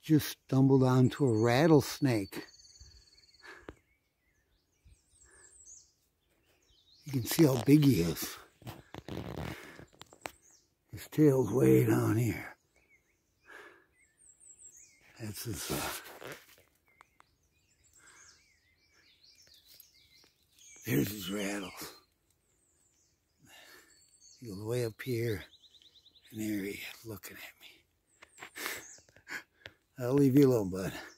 just stumbled onto a rattlesnake. You can see how big he is. His tail's way down here. That's his, there's his rattles. He goes way up here, and there he is looking at me. I'll leave you alone, bud.